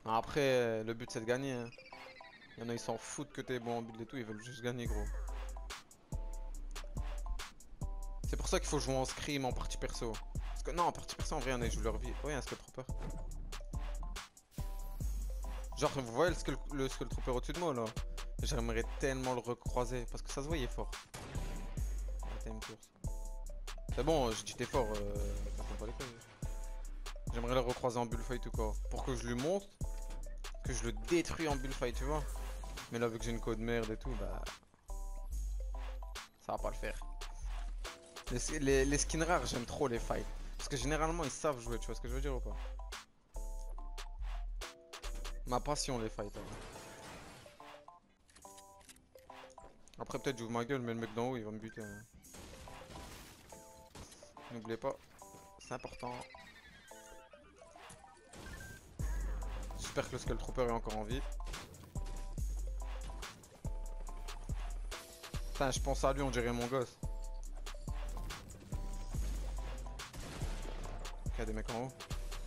Après, le but c'est de gagner, hein. Il y en a, ils s'en foutent que t'es bon en build et tout, ils veulent juste gagner, gros. C'est pour ça qu'il faut jouer en scrim, en partie perso. Parce que non, en partie perso, en vrai, il y en a, ils jouent leur vie. Ouais, un Skull Trooper. Genre, vous voyez le Skull Trooper au-dessus de moi, là? J'aimerais tellement le recroiser, parce que ça se voyait fort. Time course. C'est bon, je dis t'es fort, pas les couilles. J'aimerais le recroiser en bullfight ou quoi. Pour que je lui montre que je le détruis en bullfight, tu vois. Mais là, vu que j'ai une code merde et tout, bah... ça va pas le faire. Les skins rares, j'aime trop les fights. Parce que généralement, ils savent jouer, tu vois ce que je veux dire ou pas? Ma passion, les fights. Après, peut-être j'ouvre ma gueule, mais le mec d'en haut, il va me buter, hein. N'oubliez pas, c'est important. J'espère que le Skull Trooper est encore en vie. Putain, je pense à lui, on dirait mon gosse. Il y a des mecs en haut.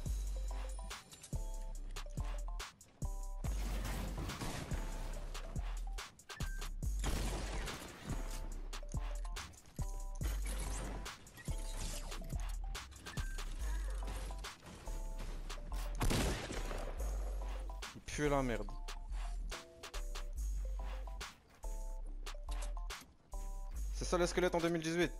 Il pue la merde. C'est ça le squelette en 2018.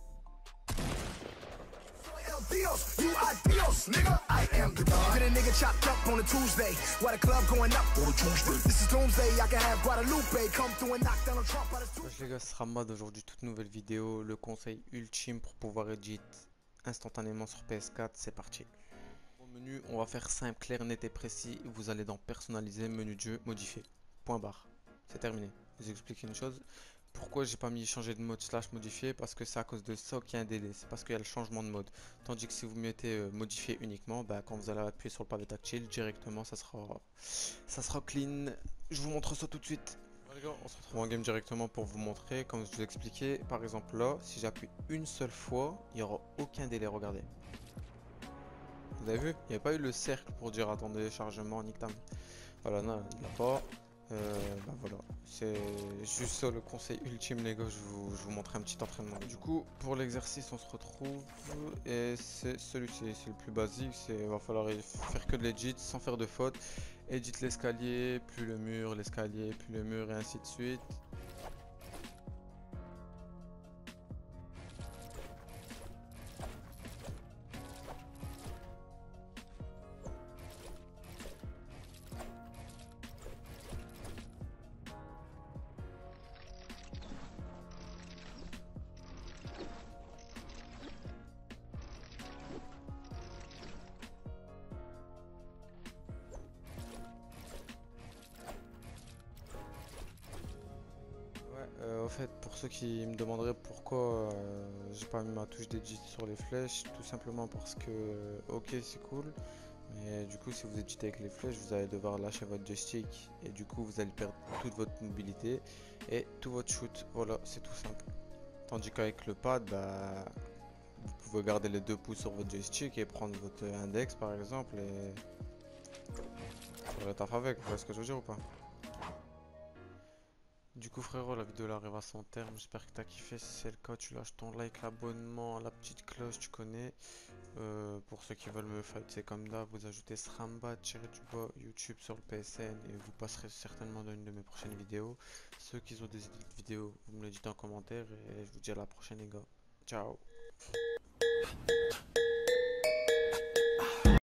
Dios, you are Dios, nigga. I am the God. Get a nigga chopped up on a Tuesday. Why the club going up on a Tuesday? This is Doomsday. I can have Guadalupe come through and knock down a Trump out of two. Wesh les gars, ce sera Mad aujourd'hui, toute nouvelle vidéo. Le conseil ultime pour pouvoir edit instantanément sur PS4, c'est parti. Au menu, on va faire simple, clair, net et précis. Vous allez dans personnaliser, menu de jeu, modifier. Point barre. C'est terminé. Je vous explique une chose. Pourquoi j'ai pas mis changer de mode slash modifier? Parce que c'est à cause de ça qu'il y a un délai. C'est parce qu'il y a le changement de mode. Tandis que si vous mettez modifier uniquement, bah, quand vous allez appuyer sur le pavé tactile, directement ça sera clean. Je vous montre ça tout de suite. Bon, les gars, on se retrouve en game directement pour vous montrer. Comme je vous ai expliqué, par exemple là, si j'appuie une seule fois, il n'y aura aucun délai. Regardez. Vous avez vu? Il n'y a pas eu le cercle pour dire attendez, chargement, nique ta mère. Voilà, non, il n'y a pas. Bah voilà, c'est juste ça le conseil ultime les gars, je vous montre un petit entraînement. Du coup, pour l'exercice, on se retrouve et c'est celui-ci, c'est le plus basique, il va falloir faire que de l'edit sans faire de faute. Edit l'escalier, plus le mur, l'escalier, plus le mur et ainsi de suite. Au fait, pour ceux qui me demanderaient pourquoi j'ai pas mis ma touche d'edit sur les flèches, tout simplement parce que, ok, c'est cool, mais du coup, si vous éditez avec les flèches, vous allez devoir lâcher votre joystick et du coup, vous allez perdre toute votre mobilité et tout votre shoot. Voilà, c'est tout simple. Tandis qu'avec le pad, bah, vous pouvez garder les deux pouces sur votre joystick et prendre votre index par exemple et faire le taf avec. Vous voyez ce que je veux dire ou pas? Du coup frérot, la vidéo là arrive à son terme, j'espère que t'as kiffé. Si c'est le cas, tu lâches ton like, l'abonnement, la petite cloche, tu connais. Pour ceux qui veulent me fight, c'est comme d'hab, vous ajoutez Sramba tiré du bas YouTube sur le PSN et vous passerez certainement dans une de mes prochaines vidéos. Ceux qui ont des idées de vidéos, vous me le dites en commentaire et je vous dis à la prochaine les gars. Ciao.